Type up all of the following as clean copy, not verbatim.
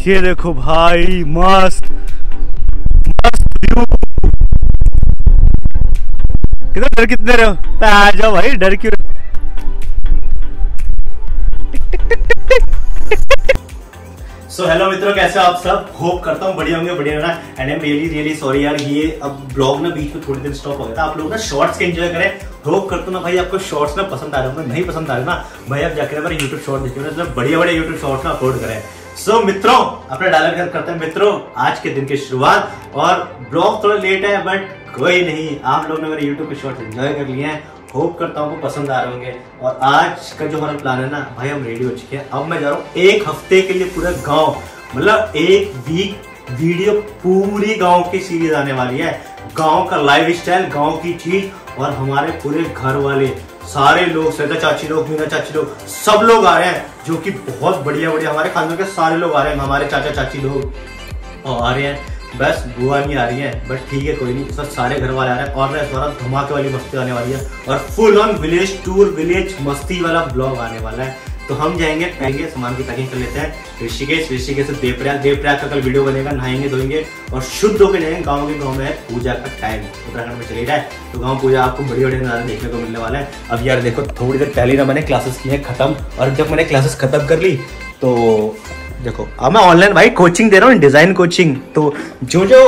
ये देखो भाई, मस्त मस्त व्यू। कितना डर कितने रहे हो? आ जाओ भाई, डर क्यों? सो हेलो मित्रों, कैसे हो आप सब? होप करता हूँ बढ़िया होंगे, बढ़िया ना। And I am really sorry यार, ये अब ब्लॉग ना बीच में थोड़ी देर स्टॉप हो गया था। आप लोग ना शॉर्ट्स के एंजॉय करें। होप करता हूँ ना भाई आपको शॉर्ट्स ना पसंद आ रहे होंगे। नहीं पसंद आ रहे ना भाई, आप जाकर हमारे यूट्यूब शॉर्ट देखिए, मतलब बढ़िया बढ़िया यूट्यूब शॉर्ट्स ना अपलोड करें। सो मित्रों, अपना डायलॉग करते हैं मित्रों, आज के दिन की शुरुआत। और ब्लॉग थोड़ा लेट है बट कोई नहीं, आप लोग ने मेरे यूट्यूब के शॉर्ट्स एंजॉय कर लिए हैं। होप करता हूँ आपको पसंद आ रहे होंगे। और आज का जो हमारा प्लान है ना भाई, हम रेडी हो चुके हैं। अब मैं जा रहा हूँ एक हफ्ते के लिए पूरा गाँव, मतलब एक वीक वीडियो पूरी गांव की सीरीज आने वाली है। गांव का लाइफ स्टाइल, गांव की चीज, और हमारे पूरे घर वाले सारे लोग, श्वेता चाची लोग, मीना चाची लोग, सब लोग आ रहे हैं, जो कि बहुत बढ़िया बढ़िया हमारे खानदान के सारे लोग आ रहे हैं। हमारे चाचा चाची लोग आ रहे हैं, बस बुआ नहीं आ रही है, बट ठीक है कोई नहीं, सब सारे घर वाले आ रहे हैं। और इस बार धमाके वाली मस्ती आने वाली है, और full on village tour, village मस्ती वाला ब्लॉग आने वाला है। तो हम जाएंगे, पहले सामान की पैकिंग कर लेते हैं। ऋषिकेश से देवप्रयाग का कल वीडियो बनेगा, नहाएंगे धोएंगे और शुद्ध होकर जाएंगे। गाँव के गाँव में है पूजा का टाइम, उत्तराखंड में चली जाए तो गाँव पूजा आपको बड़ी बड़ी नज़ारे देखने को मिलने वाला है। अब यार देखो, थोड़ी देर पहले ना मैंने क्लासेस की है खत्म, और जब मैंने क्लासेस खत्म कर ली तो देखो अब मैं ऑनलाइन भाई कोचिंग दे रहा हूँ, डिजाइन कोचिंग। तो जो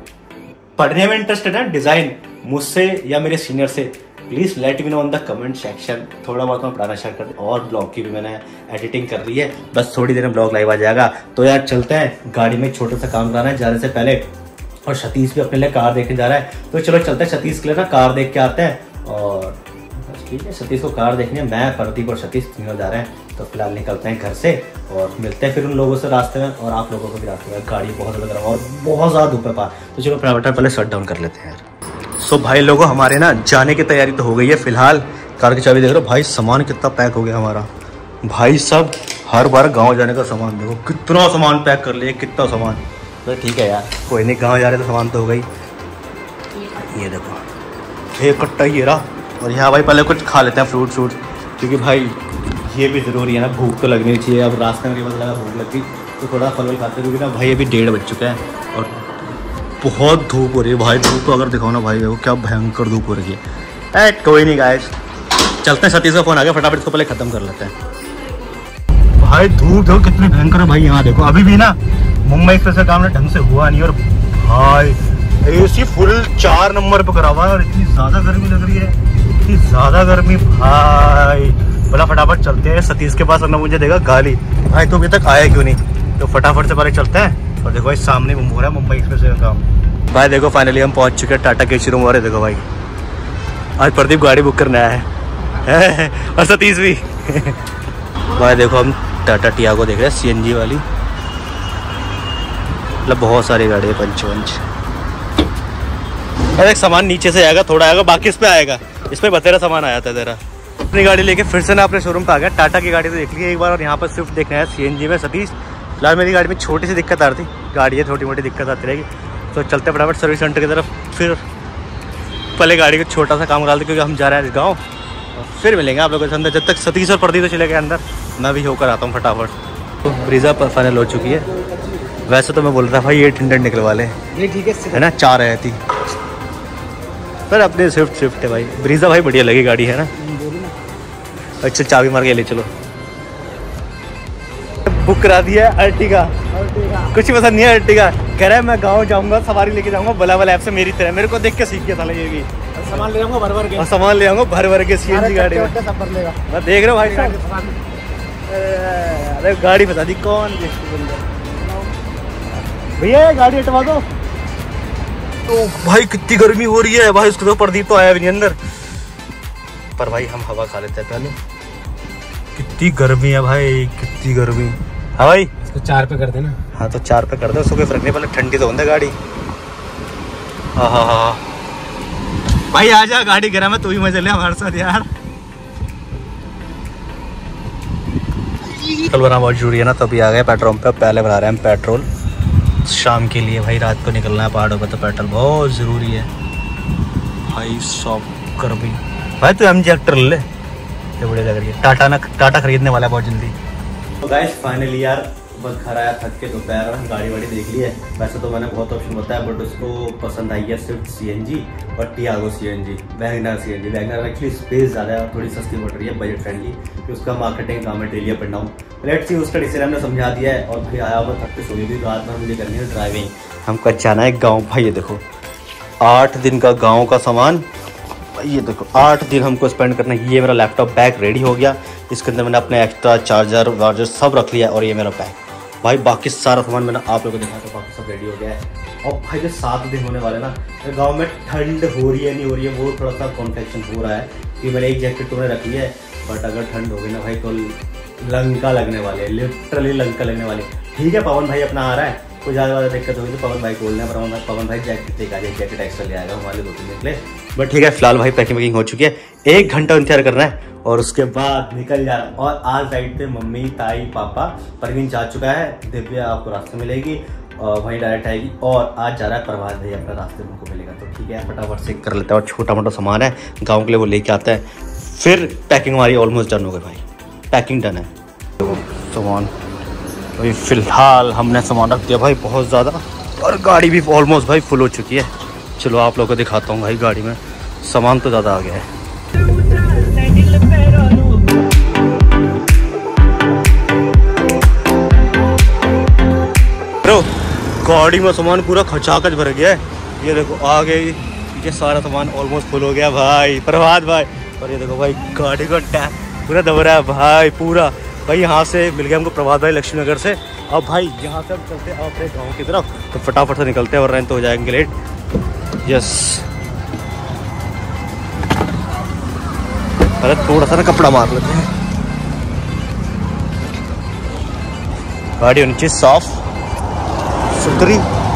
पढ़ने में इंटरेस्टेड है डिजाइन, मुझसे या मेरे सीनियर से, please let me know on the comment section. थोड़ा बहुत मैं पढ़ाना स्टार्ट कर दूँ, और ब्लॉग की भी मैंने एडिटिंग कर ली है, बस थोड़ी देर में ब्लॉग लाइव आ जाएगा। तो यार चलते हैं, गाड़ी में छोटा सा काम कराना है जाने से पहले। और सतीश भी अपने लिए कार देखने जा रहा है, तो चलो चलते हैं सतीश के लिए ना कार देख के आते हैं। और ठीक है, सतीश को कार देखनी है। मैं, प्रदीप और सतीश तीनों जा रहे हैं। तो फिलहाल निकलते हैं घर से और मिलते हैं फिर उन लोगों से रास्ते में, और आप लोगों को भी रास्ते में। गाड़ी बहुत ज़्यादा गर्म और बहुत ज़्यादा धूप है पार, तो चलो प्राइवेटर पहले शट डाउन कर लेते हैं यार। सो भाई लोगों, हमारे ना जाने की तैयारी तो हो गई है। फिलहाल कार की चाबी देख रहे हो भाई, सामान कितना पैक हो गया हमारा भाई। सब हर बार गांव जाने का सामान देखो, कितना सामान पैक कर लिया, कितना सामान। तो ठीक है यार, कोई नहीं, गांव जा रहे तो सामान तो हो गई। ये देखो एक कट्टा ये रहा। और यहाँ भाई पहले कुछ खा लेते हैं, फ्रूट, क्योंकि भाई ये भी ज़रूरी है ना, भूख तो लगनी चाहिए। अब रास्ते में लगा भूख लगी तो थोड़ा फल खाते, क्योंकि ना भाई अभी 1:30 बज चुका है और बहुत धूप हो रही है भाई। धूप तो अगर दिखाओ ना भाई, देखो क्या भयंकर धूप हो रही है। कोई नहीं गाइस, चलते हैं। सतीश का फोन आ गया, फटाफट इसको पहले खत्म कर लेते हैं। भाई धूप देखो कितनी भयंकर है भाई। यहाँ देखो अभी भी ना मुंबई एक्सप्रेस का काम ना ढंग से हुआ नहीं, और भाई AC फुल 4 नंबर पे करा हुआ है, और इतनी ज्यादा गर्मी लग रही है, इतनी ज्यादा गर्मी भाई। बोला फटाफट चलते हैं सतीश के पास, वरना मुझे देगा गाली, भाई तो अभी तक आया क्यों नहीं। तो फटाफट से पहले चलते हैं। और देखो भाई सामने हो रहा है मुंबई एक्सप्रेस का काम। भाई देखो फाइनली हम पहुंच चुके हैं टाटा के शोरूम। और देखो भाई, आज प्रदीप गाड़ी बुक करने आया है और सतीश भी भाई देखो हम टाटा टियागो देख रहे हैं, CNG वाली, मतलब बहुत सारी गाड़ी है, पंच। अरे सामान नीचे से आएगा, थोड़ा आएगा, बाकी इस पे आएगा। इस पे बतेरा सामान आया था तेरा। अपनी गाड़ी लेके फिर से ना अपने शोरूम पे आ गया। टाटा की गाड़ी तो देख ली एक बार, और यहाँ पर स्विफ्ट देखना है CNG में। सतीश फिलहाल मेरी गाड़ी में छोटी सी दिक्कत आ रही थी, गाड़ी है छोटी मोटी दिक्कत आती रहेगी। तो चलते फटाफट सर्विस सेंटर की तरफ, फिर पहले गाड़ी का छोटा सा काम करा लेते, क्योंकि हम जा रहे हैं गाँव। फिर मिलेंगे आप लोगों के अंदर, जब तक सतीश और प्रदीप तो चले गए अंदर, मैं भी होकर आता हूँ फटाफट। तो ब्रीजा फाइनल हो चुकी है। वैसे तो मैं बोल रहा था भाई 800 निकलवा लें, ये ठीक है ना, 4 आया थी, पर अपने स्विफ्ट है भाई। ब्रीजा भाई बढ़िया लगी गाड़ी है ना। अच्छा चाबी मार के ले चलो। बुक करा दिया अर्टिगा, कुछ पसंद नहीं है अर्टिगा। कह रहा है मैं गाँव जाऊंगा, सवारी लेके जाऊंगा भला ऐप से, मेरी तरह मेरे को देख के सीख गया था लगेगी। सामान ले जाऊंगा भर के, सामान ले आऊंगा भर के CNG गाड़ी में। मैं देख रहा हूँ भाई साहब, अरे गाड़ी बता दी कौन भैया, गाड़ी हटवा दो। तो भाई कितनी गर्मी हो रही है भाई, उसको तो प्रदीप तो आया भी नहीं अंदर, पर भाई हम हवा खा लेते हैं पहले। कितनी गर्मी है भाई, कितनी गर्मी। हाँ भाई इसको 4 पे कर देना। हाँ तो 4 पे कर दो, उसको कोई फर्क नहीं, पहले ठंडी तो होने गाड़ी। हाँ भाई आ जा, गाड़ी गिरा में तू ही मजे ले हमारे साथ यार। पेट्रोल भरना बहुत जरूरी है ना, तो अभी आ गए पेट्रोल पंप पे, पहले भरा रहे हैं पेट्रोल शाम के लिए। भाई रात को निकलना है पहाड़ों पे, तो पेट्रोल बहुत ज़रूरी है भाई। सब गर्मी भाई, तू MG एक्टर ले, ये बढ़िया लग रही है। टाटा खरीदने वाला है बहुत जल्दी। तो गाइस फाइनली यार बस घर आया थक के, दोपहर में गाड़ी वाड़ी देख ली है। वैसे तो मैंने बहुत ऑप्शन बताया बट उसको पसंद आई है सिर्फ CNG और Tiago CNG, WagonR CNG। WagonR actually space ज़्यादा है और थोड़ी सस्ती पड़ रही है, बजट फ्रेंडली, कि उसका मार्केटिंग काम है daily up and down. Let's see, उसका डिसीजन हमने समझा दिया है। और भाई आया मैं थक के सोई भी, रात में मुझे करनी है ड्राइविंग। हमको जाना है गाँव। भाई ये देखो 8 दिन का गाँव का सामान, ये देखो 8 दिन हमको स्पेंड करना है। ये मेरा लैपटॉप बैग रेडी हो गया, इसके अंदर मैंने अपने एक्स्ट्रा चार्जर वार्जर सब रख लिया। और ये मेरा बैग भाई, बाकी सारा सामान मैंने आप लोगों को दिखाया तो बाकी सब रेडी हो गया है। और भाई जो 7 दिन होने वाले ना, तो गाँव में ठंड हो रही है नहीं हो रही है वो थोड़ा सा कॉन्फ्लिक्शन हो रहा है कि मैंने एक जैकेट तो रखी है, बट अगर ठंड हो गई ना भाई तो लंका लगने वाले, लिटरली लंका लगने वाले। ठीक है, पवन भाई अपना आ रहा है, कोई ज़्यादा दिक्कत होगी तो पवन भाई बोलना है, पवन भाई जैकेट लेकर आ जाए, जैकेट एक्स्ट्रा ले आएगा हमारे 2-3 दिन के लिए। बट ठीक है, फिलहाल भाई पैकिंग हो चुकी है, 1 घंटा इंतजार करना है और उसके बाद निकल जाना। और आज साइड पे मम्मी ताई पापा, परवीन जा चुका है, दिव्या आपको रास्ते मिलेगी और वहीं डायरेक्ट आएगी। और आज जा रहा है प्रभात भाई अपना, रास्ते में उनको मिलेगा। तो ठीक है, फटाफट से कर लेते हैं। और छोटा मोटा सामान है गाँव के लिए वो लेके आता है, फिर पैकिंग हमारी ऑलमोस्ट डन हो गई भाई, पैकिंग डन है। तो सामान अभी फिलहाल हमने सामान रख दिया भाई बहुत ज़्यादा, और गाड़ी भी ऑलमोस्ट भाई फुल हो चुकी है। चलो आप लोगों को दिखाता हूँ भाई, गाड़ी में सामान तो ज़्यादा आ गया है। गाड़ी में सामान पूरा खचाखच भर गया है। ये देखो आ गई, ये सारा सामान ऑलमोस्ट फुल हो गया भाई, प्रभात भाई। और ये देखो भाई गाड़ी का टैंक पूरा दब रहा है भाई पूरा। भाई यहाँ से मिल गया हमको प्रभात भाई लक्ष्मी नगर से। अब भाई यहाँ से हम चलते हैं अपने गाँव की तरफ, तो फटाफट से निकलते हैं वरना तो हो जाएंगे लेट। यस, अरे थोड़ा सा ना कपड़ा मार लेते हैं। गाड़ी होनी चाहिए साफ सुथरी।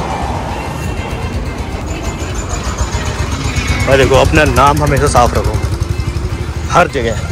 और देखो अपना नाम हमेशा साफ रखो हर जगह।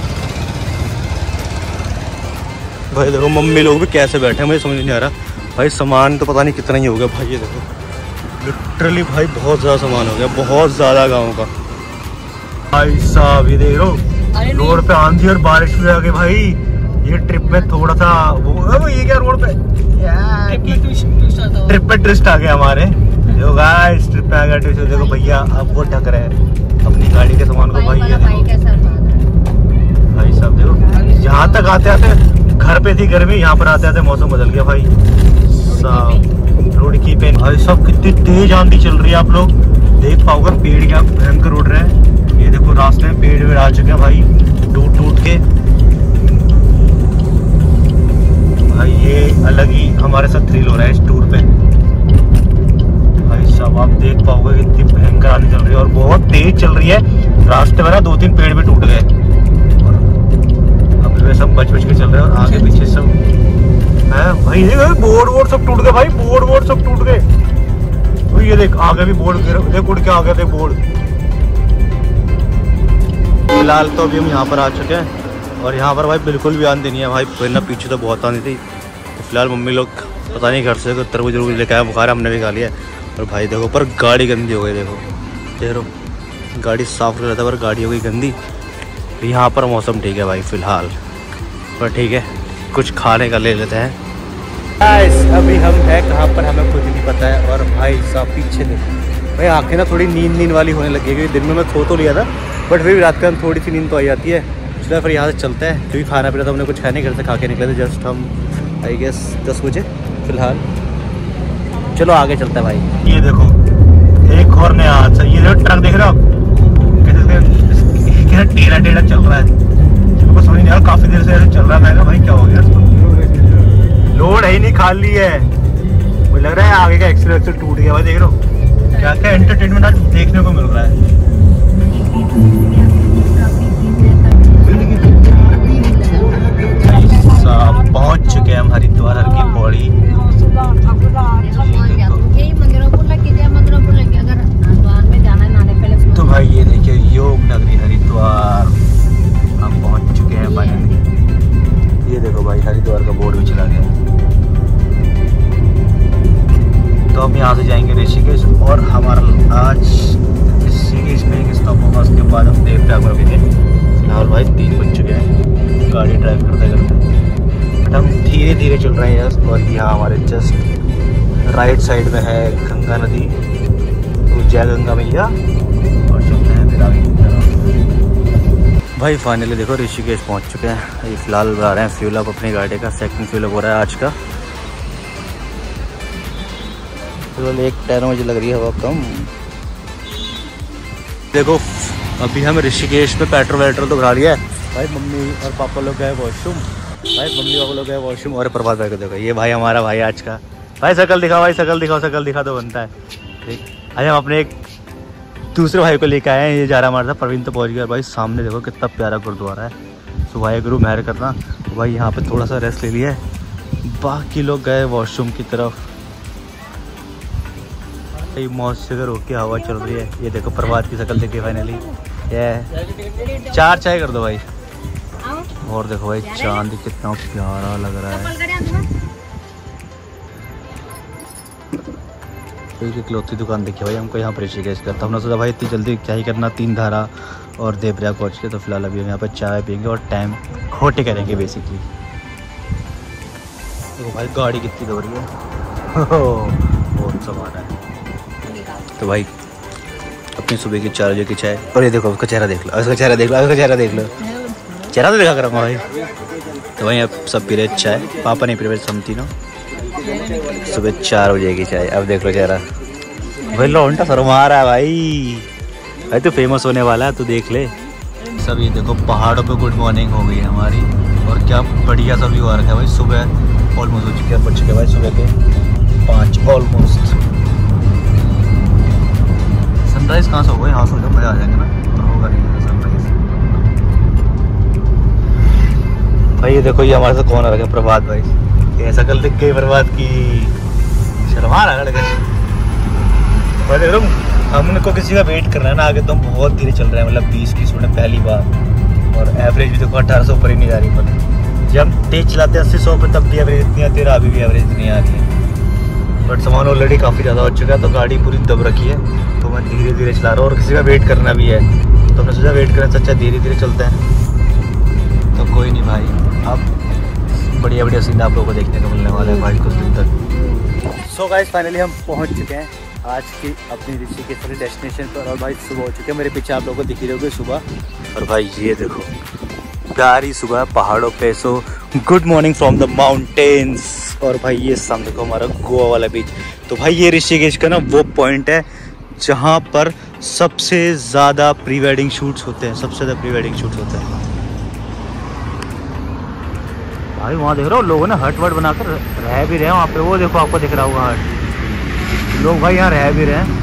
भाई देखो मम्मी लोग भी कैसे बैठे हैं मुझे समझ नहीं आ रहा भाई। सामान तो पता नहीं कितना ही हो गया भाई। ये देखो लिटरली भाई बहुत ज़्यादा सामान हो गया, बहुत ज़्यादा गाँव का। भाई साहब ये देख लो रोड पे आंधी और बारिश भी आ गई भाई। ये ट्रिप में थोड़ा सा वो ये क्या रोड पे ट्रिप पे ट्विस्ट आ गया हमारे। देखो गाइस ट्रिप पे आ गया ट्विस्ट। देखो भैया अब वो ढक रहे हैं अपनी गाड़ी के सामान को भाई। ये भाई साहब देखो यहाँ तक आते आते घर पे थी गर्मी, यहाँ पर आते आते मौसम बदल गया भाई साहब। रोड की पे भाई साहब कितनी तेज आंधी चल रही है, आप लोग देख पाओगे पेड़ क्या भयंकर उड़ रहे हैं। ये देखो रास्ते में पेड़ आ चुके हैं भाई टूट टूट के भाई। ये अलग ही हमारे साथ थ्रिल हो रहा है इस टूर पे भाई साहब। आप देख पाओगे कितनी भयंकर आंधी चल रही है और बहुत तेज चल रही है। रास्ते में ना 2-3 पेड़ भी टूट गए और अब सब बच के चल रहे हैं। और आगे पीछे सब है भाई, बोर्ड सब टूट गए भाई, बोर्ड सब टूट गए। तो ये देख आगे भी बोर्ड देख उड़ के आ गया, देख बोर्ड। फिलहाल तो अभी हम यहाँ पर आ चुके हैं और यहाँ पर भाई बिल्कुल भी आंधी नहीं है भाई, वरना पीछे तो बहुत आंधी थी। तो फिलहाल मम्मी लोग पता नहीं घर से तरबूज लेकर आया, बुखार हमने भी खा लिया। और भाई देखो पर गाड़ी गंदी हो गई, देखो गाड़ी साफ कर रहा था पर गाड़ी हो गई गंदी। यहाँ पर मौसम ठीक है भाई फिलहाल, पर ठीक है कुछ खाने का ले लेते हैं। अभी हम हैं कहाँ पर हमें खुद नहीं पता है। और भाई साहब पीछे देखो भाई, आंखें ना थोड़ी नींद वाली होने लगी, क्योंकि दिन में मैं सो तो लिया था बट फिर भी रात का थोड़ी सी नींद तो आई जाती है। इसलिए फिर यहाँ से चलते हैं, क्योंकि खाना पीना तो हमने कुछ है नहीं, घर से खा के निकले थे जस्ट हम आई गेस 10 बजे। फिलहाल चलो आगे चलते हैं भाई। ये देखो एक और नया हादसा, ये देखो ट्रक देख रहे हो आप कैसे टेढ़ा टेढ़ा चल रहा है। मेरे को समझ नहीं आ रहा, काफी देर से ऐसे चल रहा है। मैं कहा भाई क्या हो गया इसको, लोड है ही नहीं, खाली है। मुझे लग रहा है आगे का एक्सीलरेटर टूट गया भाई। देख रहे हो क्या क्या एंटरटेनमेंट आज देखने को मिल रहा है। पहुंच चुके हैं हम हरिद्वार हर की पौड़ी। तो भाई ये देखिए योग नगरी हरिद्वार हम पहुंच चुके हैं फाइनली। ये देखो भाई हरिद्वार का बोर्ड भी चला गया। तो हम यहाँ से जाएंगे ऋषिकेश और हमारा आज ऋषिकेश में एक स्टॉप होगा, उसके बाद हम देवप्रयाग में रुकेंगे। फिलहाल भाई 3 बज चुके हैं, गाड़ी ड्राइव करते करते बट हम धीरे धीरे चल रहे हैं यार। और यहाँ हमारे जस्ट राइट साइड में है गंगा नदी, तो जय गंगा मैया। और चलते हैं फिर आगे की तरफ। भाई फाइनली देखो ऋषिकेश पहुँच चुके हैं। ये फिलहाल बना रहे हैं फ्यूल अप अपनी गाड़ी का, सेकंड फ्यूल अप हो रहा है आज का। केवल एक टायर मुझे लग रही है हवा कम। देखो अभी हम ऋषिकेश में पेट्रोल वेट्रोल तो भरा लिया है। भाई मम्मी और पापा लोग गए वॉशरूम, और प्रभात भाई को देखो, ये भाई हमारा भाई आज का। भाई शकल दिखाओ, भाई शकल दिखाओ, शकल दिखा तो बनता है। ठीक, आज हम अपने एक दूसरे भाई को लेकर आए हैं। ये जा रहा हमारा था, प्रवीण तो पहुंच गया। भाई सामने देखो कितना प्यारा गुरुद्वारा है। सुबह गुरु मेहर करना। तो भाई यहाँ पे थोड़ा सा रेस्ट ले लिया है, बाकी लोग गए वॉशरूम की तरफ। मौज से रोके हवा चल रही है। ये देखो प्रभात की शकल देखिए फाइनली। ये 4 चाय कर दो भाई। और देखो भाई चांद कितना प्यारा लग रहा है। तो इकलौती दुकान देखिए भाई हमको यहाँ पर ऋषिकेश का। तो हमने सोचा भाई इतनी जल्दी क्या ही करना, 3 धारा और देवप्रयाग पहुँच के। तो फिलहाल अभी हम यहाँ पर चाय पियेंगे और टाइम खोटे करेंगे बेसिकली। देखो भाई गाड़ी कितनी दौड़ रही है, बहुत सामान है। तो भाई अपनी सुबह की 4 बजे की चाय। और ये देखो उसका चेहरा देख लो, उसका चेहरा देख लो, उसका चेहरा देख लो, चेहरा तो देखा करूँगा भाई। तो भाई अब सब पी रहे चाय, पापा नहीं पी रहे, हम तीनों। सुबह 4 बजे की चाय, अब देख लो चेहरा। भाई लौंडा शर्मा रहा है भाई। भाई तो फेमस होने वाला है, तू देख ले। सब ये देखो पहाड़ों पे गुड मॉर्निंग हो गई है हमारी। और क्या बढ़िया सा व्यू आ रखा है भाई। सुबह ऑलमोस्ट हो चुके हैं, बज चुके भाई सुबह के 5 ऑलमोस्ट। सनराइज कहाँ से होगा, यहाँ से मजा आ जाएंगे ना, तो होगा नहीं सनराइज। भाई ये देखो ये हमारे साथ कौन आ रहा है, प्रभात भाई। ऐसा कल दिख गई प्रभात की, शर्मा रहा है। हमको किसी का वेट करना है ना आगे, तो हम बहुत धीरे चल रहे हैं। मतलब 20 की स्पीड पहली बार। और एवरेज भी देखो 1800 ऊपर ही नहीं जा रही। पर जब हम तेज चलाते हैं 80-100 पे, तब भी एवरेज इतनी आती है, अभी भी एवरेज नहीं आ रही है। बट सामान ऑलरेडी काफ़ी ज़्यादा हो चुका है, तो गाड़ी पूरी दब रखी है। तो मैं धीरे धीरे चला रहा हूँ और किसी का वेट करना भी है, तो हमने सोचा वेट करने से अच्छा धीरे धीरे चलते हैं। तो कोई नहीं भाई, अब बढ़िया बढ़िया सीन आप लोगों को देखने को मिलने वाला है भाई कुछ दिन तक। सो गाइस फाइनली हम पहुँच चुके हैं आज की अपनी ऋषिकेश वाली डेस्टिनेशन पर। और भाई सुबह हो चुके हैं, मेरे पीछे आप लोगों को दिख ही रहोगे सुबह। और भाई ये देखो प्यारी सुबह पहाड़ों पे। So good morning from the mountains. और भाई ये सामने देखो हमारा गोवा वाला बीच। तो भाई ये ऋषिकेश का ना वो पॉइंट है जहाँ पर सबसे ज़्यादा प्री वेडिंग शूट्स होते हैं, सबसे ज़्यादा प्री वेडिंग शूट्स होते हैं भाई। वहाँ देख रहे हो लोगों ने हट वट बनाकर रह भी रहे हैं वहाँ पे। वो देखो आपको दिख रहा होगा हट, लोग भाई यहाँ रह भी रहे हैं।